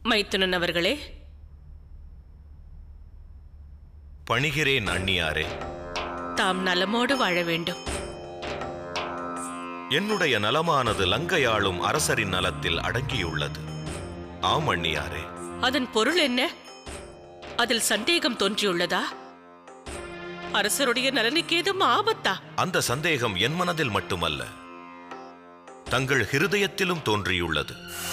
மைத்துனன் அவர்களே. பணிகிறேன் அண்ணியாரே. தாம் நலமோடு வாழ வேண்டும். என்னுடைய நலமானது லங்கையாளும் அரசரின் நலத்தில் அடங்கியுள்ளது. ஆம் அண்ணியாரே. அதன் பொருள் என்ன? அதில் சந்தேகம் தோன்றியுள்ளதா? அரசருடைய நலனுக்கு ஏதும் ஆபத்தா? அந்த சந்தேகம் என் மனதில் மட்டுமல்ல, தங்கள் ஹிருதயத்திலும் தோன்றியுள்ளது.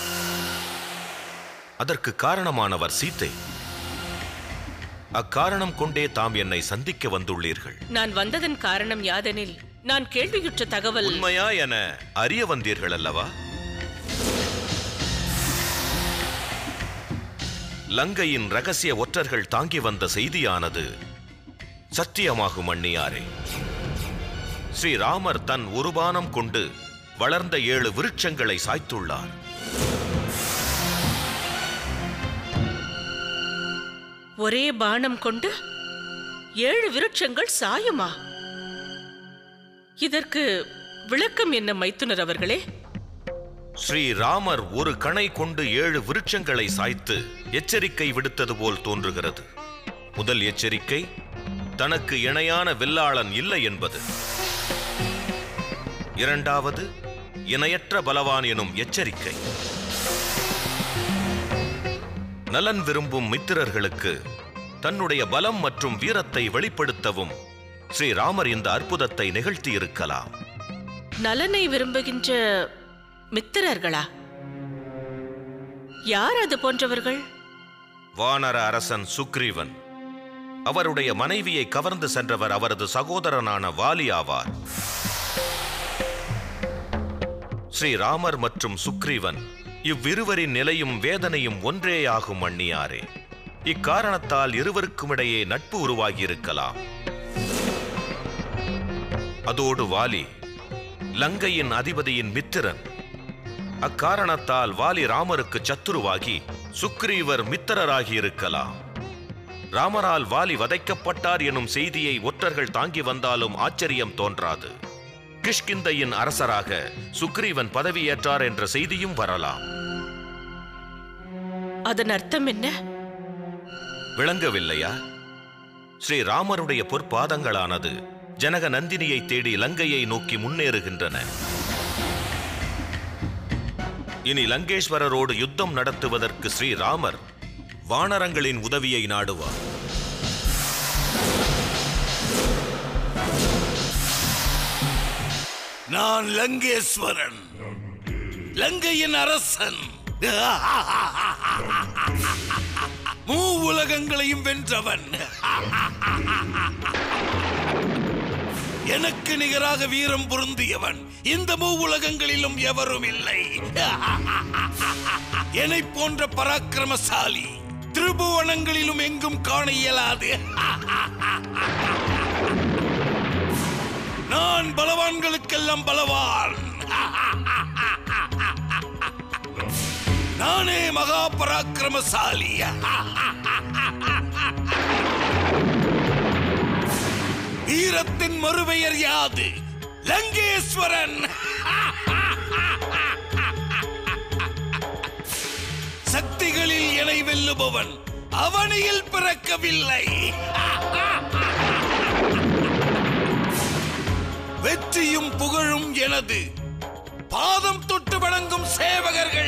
அதற்கு காரணமானவர் சீத்தை. அக்காரணம் கொண்டே தாம் என்னை சந்திக்க வந்துள்ளீர்கள். நான் வந்ததன் காரணம் யாதெனில், நான் கேள்வியுற்ற தகவல் உண்மையா என அறிய வந்தீர்கள் அல்லவா? லங்கையின் ரகசிய ஒற்றர்கள் தாங்கி வந்த செய்தியானது சத்தியமாகும் அண்ணியாரே. ஸ்ரீராமர் தன் ஒரு பானம் கொண்டு வளர்ந்த 7 விருட்சங்களை சாய்த்துள்ளார். ஒரே பானம் கொண்டு 7 விருட்சங்கள் சாயுமா? இதற்கு விளக்கம் என்ன மைத்துனர் அவர்களே? ஸ்ரீராமர் ஒரு கணை கொண்டு 7 விருட்சங்களை சாய்த்து எச்சரிக்கை விடுத்தது போல் தோன்றுகிறது. முதல் எச்சரிக்கை, தனக்கு இணையான வில்லாளன் இல்லை என்பது. இரண்டாவது, இணையற்ற பலவான் எனும் எச்சரிக்கை. நலன் விரும்பும் மித்திரர்களுக்கு தன்னுடைய பலம் மற்றும் வீரத்தை வெளிப்படுத்தவும் ஸ்ரீராமர் இந்த அற்புதத்தை நிகழ்த்தி இருக்கலாம். நலனை விரும்புகின்ற மித்திரர்களா? யார் அது போன்றவர்கள்? வானர அரசன் சுக்ரீவன். அவருடைய மனைவியை கவர்ந்து சென்றவர் அவரது சகோதரனான வாலி ஆவார். ஸ்ரீராமர் மற்றும் சுக்ரீவன் இவ்விருவரின் நிலையும் வேதனையும் ஒன்றேயாகும் அண்ணியாரே. இக்காரணத்தால் இருவருக்குமிடையே நட்பு உருவாகியிருக்கலாம். அதோடு வாலி லங்கையின் அதிபதியின் மித்திரன். அக்காரணத்தால் வாலி ராமருக்கு சத்துருவாகி சுக்ரீவர் மித்திரராகி இருக்கலாம். ராமரால் வாலி வதைக்கப்பட்டார் எனும் செய்தியை ஒற்றர்கள் தாங்கி வந்தாலும் ஆச்சரியம் தோன்றாது. கிஷ்கிந்தையின் அரசராக சுக்ரீவன் பதவியேற்றார் என்ற செய்தியும் வரலாம். அதன் அர்த்தம் என்ன? விளங்கவில்லையா? ஸ்ரீராமருடைய பொற்பாதங்களானது ஜனக நந்தினியை தேடி லங்கையை நோக்கி முன்னேறுகின்றன. இனி லங்கேஸ்வரரோடு யுத்தம் நடத்துவதற்கு ஸ்ரீராமர் வானரங்களின் உதவியை நாடுவார். நான் லங்கேஸ்வரன், லங்கையின் அரசன். மூவுலகங்களையும் வென்றவன். எனக்கு நிகராக வீரம் பொருந்தியவன் இந்த மூவுலகங்களிலும் எவரும் இல்லை. என்னை போன்ற பராக்கிரமசாலி திரிபுவனங்களிலும் எங்கும் காண இயலாது. நான் பலவான்களுக்கெல்லாம் பலவான். நானே மகா பராக்கிரமசாலி. வீரத்தின் மறுபெயர் யாது? லங்கேஸ்வரன். சக்திகளில் என்னை வெல்லுபவன் அவனியில் பிறக்கவில்லை. வெற்றியும் புகழும் எனது. பாதம் தொட்டு வணங்கும் சேவகர்கள்.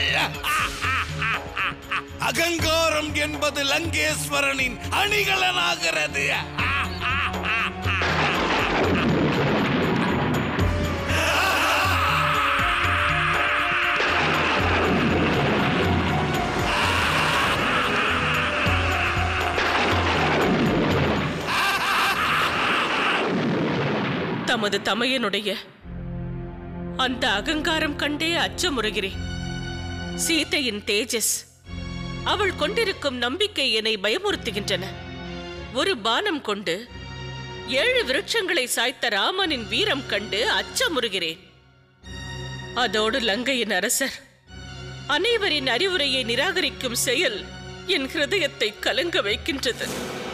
அகங்காரம் என்பது லங்கேஸ்வரனின் அணிகலனாகிறது. தமது தமையனுடைய அந்த அகங்காரம் கண்டே அச்சமுறுகிறேன். சீதையின் தேஜஸ், அவள் கொண்டிருக்கும் நம்பிக்கை என்னை பயமுறுத்துகின்றன. ஒரு பானம் கொண்டு 7 விருட்சங்களை சாய்த்த ராமனின் வீரம் கண்டு அச்சமுறுகிறேன். அதோடு லங்கையின் அரசர் அனைவரின் அறிவுரையை நிராகரிக்கும் செயல் என் ஹிருதயத்தை கலங்க வைக்கின்றது.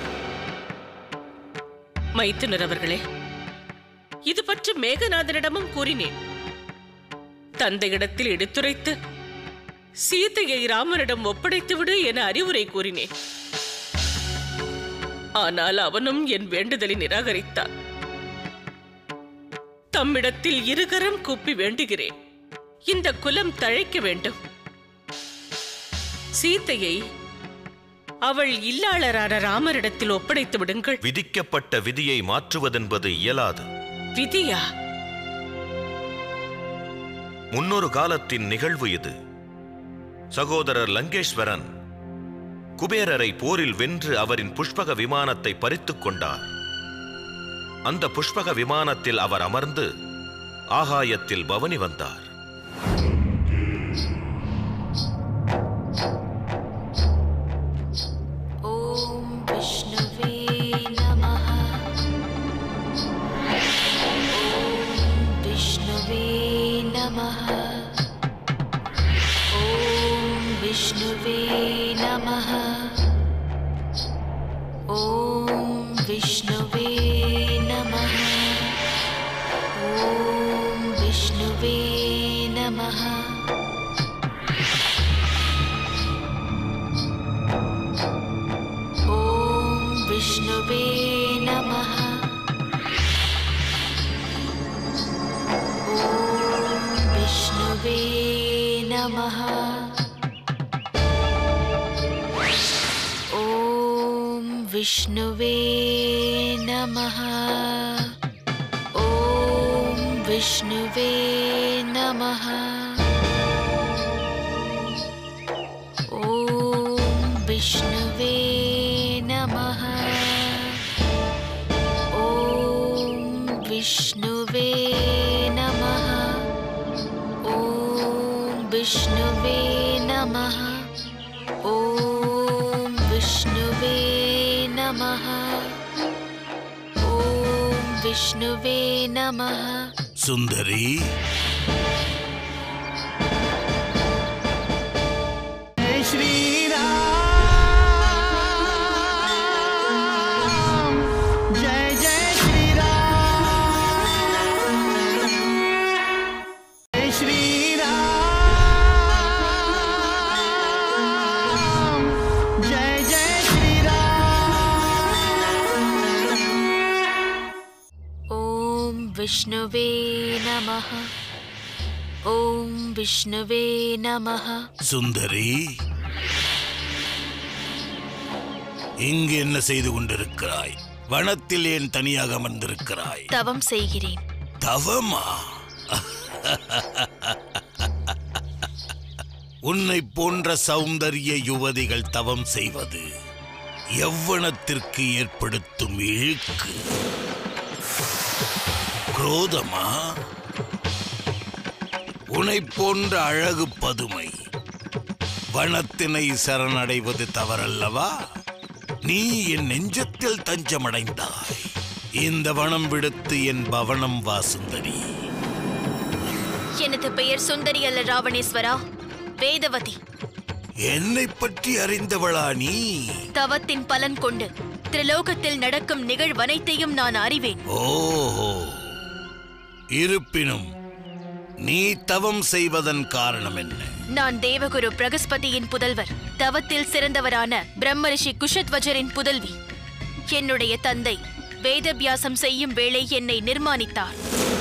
மைத்துனர் அவர்களே, இது பற்றி மேகநாதனிடமும் கூறினேன். தந்தையிடத்தில் எடுத்துரைத்து சீதையை ராமனிடம் ஒப்படைத்துவிடு என அறிவுரை கூறினேன். ஆனால் அவனும் என் வேண்டுதலை நிராகரித்தான். தம்மிடத்தில் இருகரம் கூப்பி வேண்டுகிறேன், இந்த குலம் தழைக்க வேண்டும். சீதையை அவள் இல்லாளரான ராமரிடத்தில் ஒப்படைத்து விடுங்கள். விதிக்கப்பட்ட விதியை மாற்றுவதென்பது இயலாது. விதியா? முன்னொரு காலத்தின் நிகழ்வு இது. சகோதரர் லங்கேஸ்வரன் குபேரரை போரில் வென்று அவரின் புஷ்பக விமானத்தை பறித்துக் கொண்டார். அந்த புஷ்பக விமானத்தில் அவர் அமர்ந்து ஆகாயத்தில் பவனி வந்தார். विष्णुवे नमः। ॐ विष्णुवे नमः। ॐ विष्णुवे नमः। ॐ विष्णुवे नमः। ॐ विष्णुवे नमः। ॐ विष्णुवे नमः। ॐ विष्णुवे नमः। सुंदरी, जय श्री राम, जय जय श्री राम, जय श्री राम, जय जय श्री राम। ॐ विष्णुवे नमः। ॐ विष्णुवे नमः। சுந்தரி, இங்கு என்ன செய்து கொண்டிருக்கிறாய்? வனத்தில் ஏன் தனியாக அமர்ந்திருக்கிறாய்? தவம் செய்கிறேன். தவமா? உன்னை போன்ற சௌந்தரிய யுவதிகள் தவம் செய்வது யௌவனத்திற்கு ஏற்படுத்தும் இழுக்கு. குரோதமா? உன்னை போன்ற அழகு பதுமை வனத்தினை சரணடைவது தவறல்லவா? நீ என் நெஞ்சத்தில் தஞ்சமடைந்தாய். இந்த வனம் விடுத்து என் பவனம் வா சுந்தரி. எனது பெயர் சுந்தரி அல்ல ராவணேஸ்வரா, வேதவதி. என்னை பற்றி அறிந்தவளா நீ? தவத்தின் பலன் கொண்டு திரிலோகத்தில் நடக்கும் நிகழ்வனைத்தையும் நான் அறிவேன். ஓஹோ, இருப்பினும் நீ தவம் செய்வதன் காரணம் என்ன? நான் தேவகுரு பிரகஸ்பதியின் புதல்வர், தவத்தில் சிறந்தவரான பிரம்மரிஷி குஷத்வஜரின் புதல்வி. என்னுடைய தந்தை வேதபியாசம் செய்யும் வேளை என்னை நிர்மாணித்தார்.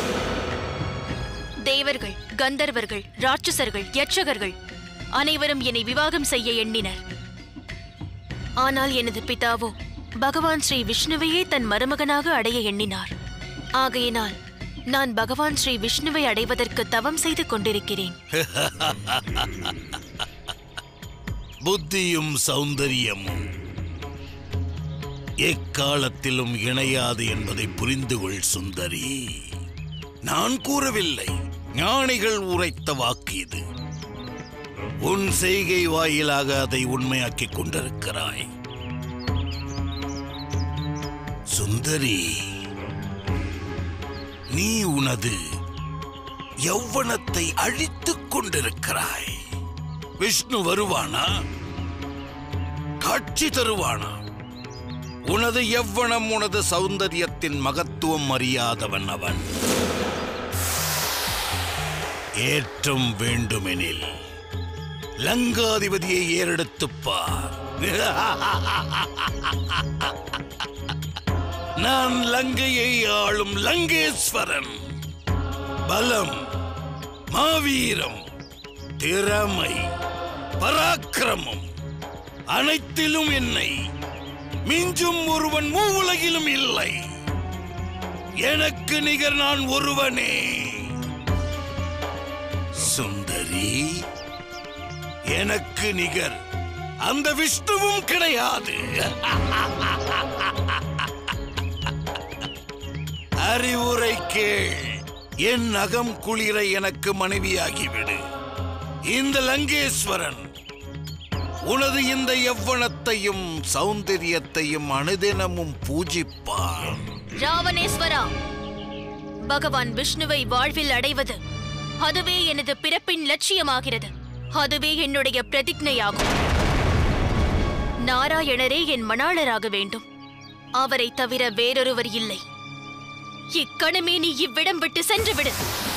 தேவர்கள், கந்தர்வர்கள், ராட்சசர்கள், யட்சகர்கள் அனைவரும் என்னை விவாகம் செய்ய எண்ணினர். ஆனால் எனது பிதாவோ பகவான் ஸ்ரீ விஷ்ணுவையே தன் மருமகனாக அடைய எண்ணினார். ஆகையினால் நான் பகவான் ஸ்ரீ விஷ்ணுவை அடைவதற்கு தவம் செய்து கொண்டிருக்கிறேன். புத்தியும் சௌந்தரியமும் எக்காலத்திலும் இணையாது என்பதை புரிந்து கொள் சுந்தரி. நான் கூறவில்லை, ஞானிகள் உரைத்த வாக்கு இது. உன் செய்கை வாயிலாக அதை உண்மையாக்கிக் கொண்டிருக்கிறாய் சுந்தரி. நீ உனது யௌவனத்தை அழித்துக் கொண்டிருக்கிறாய். விஷ்ணு வருவானா? காட்சி தருவானா? உனது யௌவனம், உனது சௌந்தரியத்தின் மகத்துவம் அறியாதவன் அவன். ஏற்றம் வேண்டுமெனில் லங்காதிபதியை ஏறெடுத்துப் பார். நான் லங்கையை ஆளும் லங்கேஸ்வரன். பலம், மாவீரம், திறமை, பராக்கிரமம் அனைத்திலும் என்னை மிஞ்சும் ஒருவன் மூவுலகிலும் இல்லை. எனக்கு நிகர் நான் ஒருவனே. சுந்தரி, எனக்கு நிகர் அந்த விஷ்ணுவும் கிடையாது. அறிவுரை கேள். என் அகம் குளிர எனக்கு மனைவியாகிவிடு. இந்த லங்கேஸ்வரன் உனது இந்த யவ்வனத்தையும் சௌந்தரியத்தையும் அனுதினமும் பூஜிப்பான். ராவணேஸ்வரா, பகவான் விஷ்ணுவை வாழ்வில் அடைவது அதுவே எனது பிறப்பின் லட்சியமாகிறது. அதுவே என்னுடைய பிரதிஜ்ஞையாகும். நாராயணரே என் மணாளராக வேண்டும். அவரை தவிர வேறொருவர் இல்லை. இக்கணமே நீ இவ்விடம் விட்டு சென்று விடு.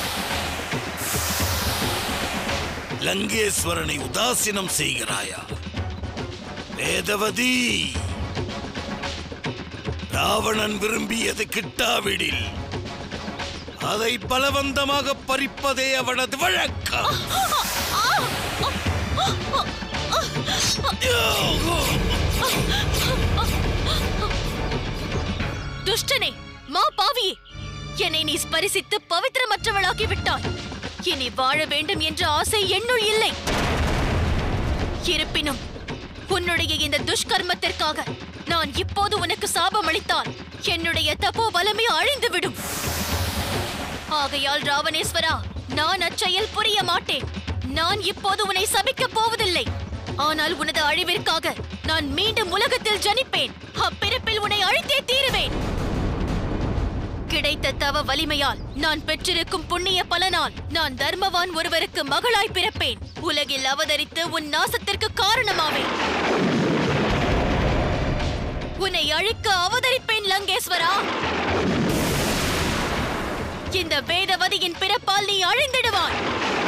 லங்கேஸ்வரனை உதாசீனம் செய்கிறாயா? வேதவதி, ராவணன் விரும்பியது கிட்டாவிடில் அதை பலவந்தமாக பறிப்பதே அவனது வழக்கம். துஷ்டனே, மா பாவியே, என்னை நீ ஸ்பரிசித்து பவித்திரமற்றவளாக்கி விட்டாய். இனி வாழ வேண்டும் என்ற ஆசை என்னுள் இல்லை. இருப்பினும் உன்னுடைய இந்த துஷ்கர்மத்திற்காக நான் இப்போது உனக்கு சாபம் அளித்தால் என்னுடைய தபோ பலமே அழிந்துவிடும். ஆகையால் ராவணேஸ்வரா, நான் அச்செயல் புரிய மாட்டேன். நான் இப்போது உன்னை சபிக்கப் போவதில்லை. ஆனால் உனது அழிவிற்காக நான் மீண்டும் உலகத்தில் ஜனிப்பேன். அப்பிறப்பில் உன்னை அழித்தே தீருவேன். கிடைத்த தவ வலிமையால் நான் பெற்றிருக்கும் புண்ணிய பலனால் நான் தர்மவான் ஒருவருக்கு மகளாய் பிறப்பேன். உலகில் அவதரித்து உன் நாசத்திற்கு காரணமாவேன். உன்னை அழிக்க அவதரிப்பேன் லங்கேஸ்வரா. இந்த வேதவதியின் பிறப்பால் நீ அழிந்திடுவாய்.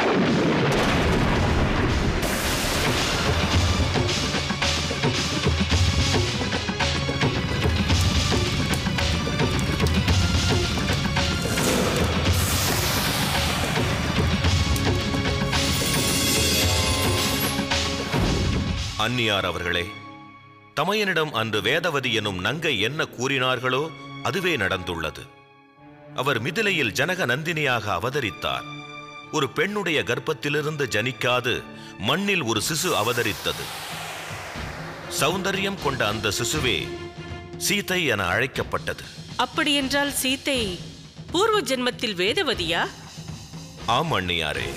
அந்நியார் அவர்களே, தமையனிடம் அன்று வேதவதி எனும் நங்கை என்ன கூறினார்களோ அதுவே நடந்துள்ளது. அவர் மிதிலையில் ஜனக நந்தினியாக அவதரித்தார். ஒரு பெண்ணுடைய கர்ப்பத்திலிருந்து ஜனிக்காது மண்ணில் ஒரு சிசு அவதரித்தது. சௌந்தரியம் கொண்ட அந்த சிசுவே சீதை என அழைக்கப்பட்டது. அப்படியென்றால் சீதை பூர்வ ஜென்மத்தில் வேதவதியா? ஆம் அண்ணியாரே.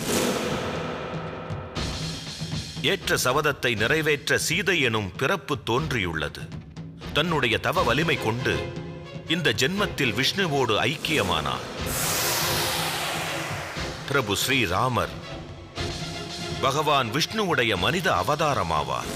ஏற்ற சபதத்தை நிறைவேற்ற சீதை எனும் பிறப்பு தோன்றியுள்ளது. தன்னுடைய தவ வலிமை கொண்டு இந்த ஜென்மத்தில் விஷ்ணுவோடு ஐக்கியமானார். பிரபு ஸ்ரீராமர் பகவான் விஷ்ணுவுடைய மனித அவதாரமாவார்.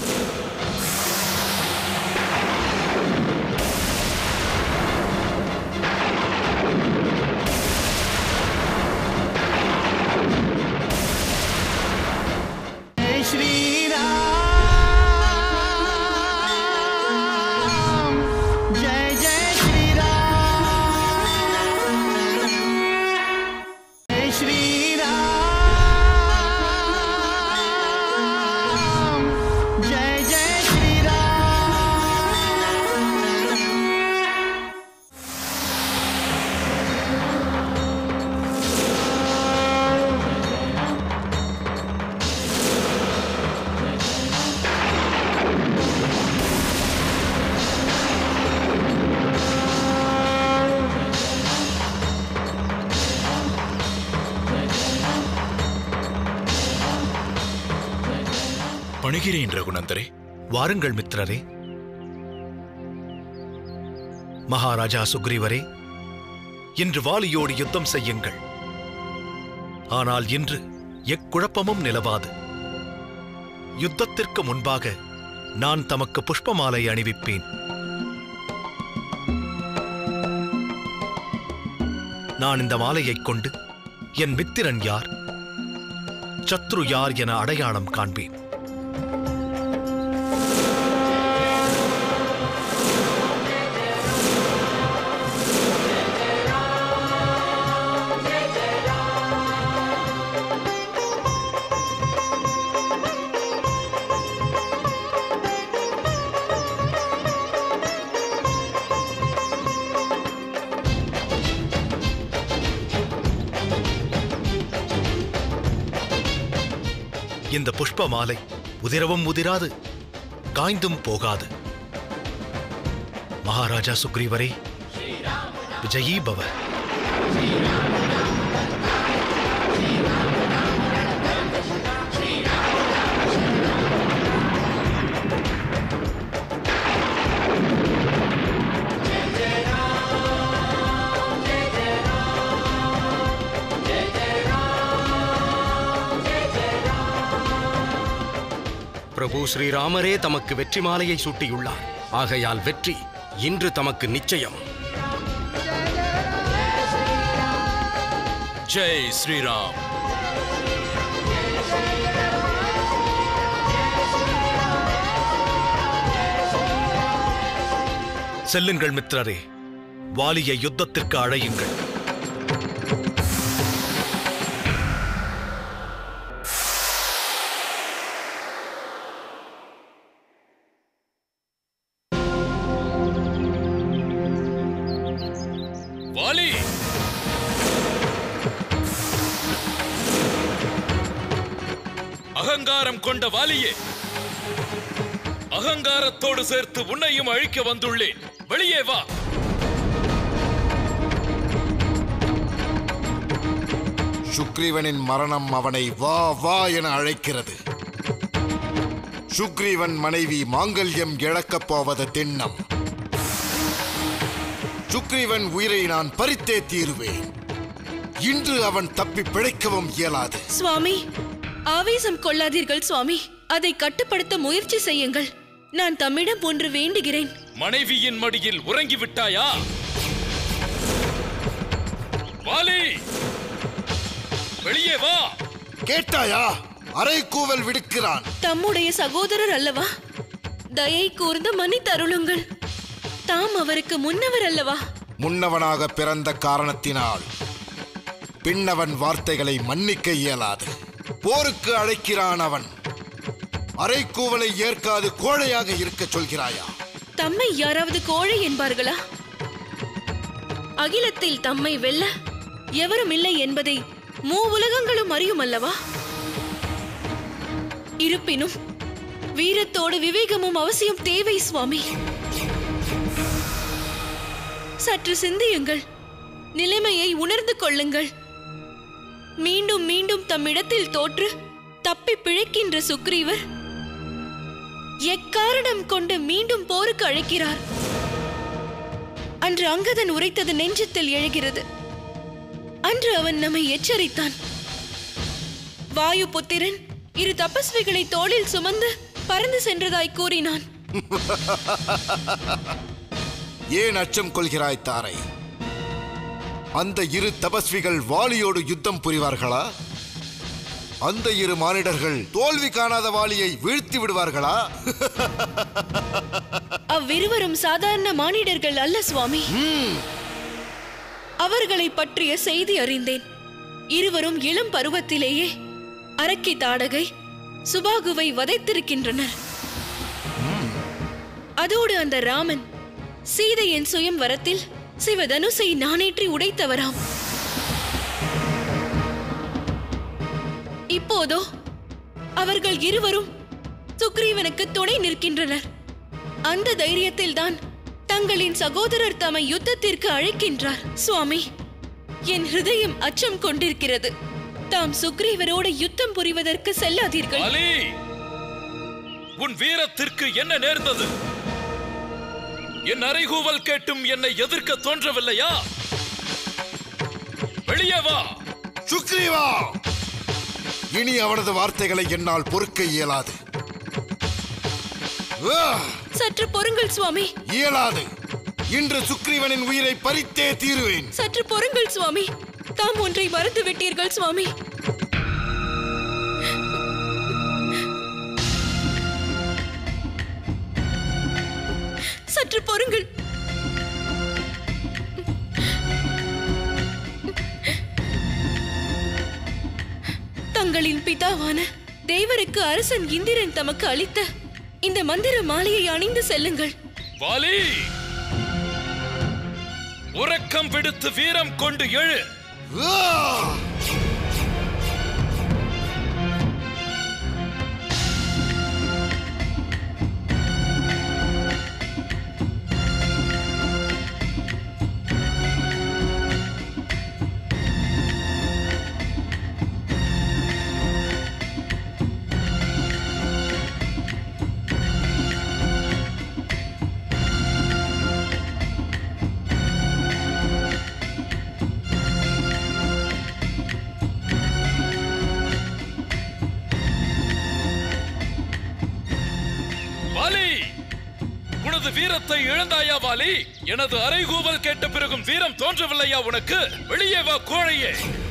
பணிகிறேன் ரகுநந்தரே. வாருங்கள் மித்திரரே. மகாராஜா சுக்ரீவரே, இன்று வாலியோடு யுத்தம் செய்யுங்கள். ஆனால் இன்று எக்குழப்பமும் நிலவாது. யுத்தத்திற்கு முன்பாக நான் தமக்கு புஷ்பமாலை அணிவிப்பேன். நான் இந்த மாலையைக் கொண்டு என் மித்திரன் யார், சத்ரு யார் என அடையாளம் காண்பேன். இந்த புஷ்ப மாலை உதிரவும் உதிராது, காய்ந்தும் போகாது. மகாராஜா சுக்ரீவரே, விஜயீ பவ. பிரபு ஸ்ரீராமரே தமக்கு வெற்றி மாலையை சூட்டியுள்ளார். ஆகையால் வெற்றி இன்று தமக்கு நிச்சயம். ஜெய் ஸ்ரீராம். செல்லுங்கள் மித்திரரே, வாலியை யுத்தத்திற்கு அழையுங்கள். வாலி, அகங்காரம் கொண்ட வாலியே, அகங்காரத்தோடு சேர்த்து உன்னையும் அழிக்க வந்துள்ளேன். வெளியே வா. சுக்ரீவனின் மரணம் அவனை வா வா என அழைக்கிறது. சுக்ரீவன் மனைவி மாங்கல்யம் இழக்கப் போவது திண்ணம். சுக்ரீவன் உயிரை நான் பறித்தே தீருவேன். இன்று அவன் தப்பி பிழைக்கவும் இயலாது. சுவாமி, ஆவேசம் கொள்ளாதீர்கள் சுவாமி. அதை கட்டுப்படுத்த முயற்சி செய்யுங்கள். நான் தம்மிடம் ஒன்று வேண்டுகிறேன். மனைவியின் மடியில் உறங்கிவிட்டாயா? வாலி, வெளியே வா. கேட்டாயா? அரை கூவல் விடுக்கிறான். தம்முடைய சகோதரர் அல்லவா? தயை கூர்ந்து மன்னித்தருளுங்கள். தாம் அவருக்கு முன்னவர் அல்லவா? முன்னவனாக பிறந்த காரணத்தினால் பின்னவன் வார்த்தைகளை மன்னிக்க இயலாது. போருக்கு அழைக்கிறான் அவன். அரை கூவலை ஏற்காது கோழையாக இருக்க சொல்கிறாயா? தம்மை யாராவது கோழை என்பார்களா? அகிலத்தில் தம்மை வெல்ல எவரும் இல்லை என்பதை மூவுலகங்களும் அறியும் அல்லவா? இருப்பினும் வீரத்தோடு விவேகமும் அவசியம் தேவை சுவாமி. சற்று சிந்தியுங்கள். நிலைமையை உணர்ந்து கொள்ளுங்கள். மீண்டும் மீண்டும் தம்மிடத்தில் தோற்று தப்பி பிழைக்கின்ற சுக்ரீவர் எக்காரணம் கொண்டு மீண்டும் போருக்கு அழைக்கிறார். அன்று அங்கதன் உரைத்தது நெஞ்சத்தில் எழுகிறது. அன்று அவன் நம்மை எச்சரித்தான். வாயு புத்திரன் இரு தபஸ்விகளை தோளில் சுமந்து பறந்து சென்றதாய் கூறினான். ஏன் அச்சம் கொள்கிறாய் தாரை? அந்த இரு தபஸ்விகள் வாலியோடு யுத்தம் புரிவார்களா? அந்த இரு மானிடர்கள் தோல்வி காணாத வாலியை வீழ்த்தி விடுவார்களா? அவ்விருவரும் சாதாரண மானிடர்கள் அல்ல சுவாமி. அவர்களை பற்றிய செய்தி அறிந்தேன். இருவரும் இளம் பருவத்திலேயே அரக்கி தாடகை சுபாகுவை வதைத்திருக்கின்றனர். அதோடு அந்த ராமன் சீதையின் சுயம்வரத்தில் சிவதனுசை நானேற்றி உடைத்தவராம். இப்போதோ அவர்கள் இருவரும் சுக்ரீவனுக்கு துணை நிற்கின்றனர். அந்த தைரியத்தில் தான் தங்களின் சகோதரர் தம்மை யுத்தத்திற்கு அழைக்கின்றார். சுவாமி, என் ஹிருதயம் அச்சம் கொண்டிருக்கிறது. தாம் சுக்ரீவரோடு யுத்தம் புரிவதற்கு செல்லாதீர்கள். வாலி, உன் வீரத்திற்கு என்ன நேர்ந்தது? என் அறைகூவல் கேட்டும் என்னை எதிர்க்க தோன்றவில்லையா? வெளியே வா. சுக்ரீவா, இனி அவனது வார்த்தைகளை என்னால் பொறுக்க இயலாது. சற்று பொறுங்கள் சுவாமி. இயலாது. இன்று சுக்ரீவனின் உயிரை பறித்தே தீருவேன். சற்று பொறுங்கள் சுவாமி. தாம் ஒன்றை மறந்து விட்டீர்கள் சுவாமி. சற்று பொறுங்கள். தங்களின் பிதாவான தேவருக்கு அரசன் இந்திரன் தமக்கு அளித்த இந்த மந்திர மாலையை அணிந்து செல்லுங்கள். வாலி, உறக்கம் விடுத்து வீரம் கொண்டு எழு. உனது வீரத்தை இழந்தாயா வாலி? எனது அறைகூவல் கேட்ட பிறகும் வீரம் தோன்றவில்லையா உனக்கு? வெளியே வா கோழையே!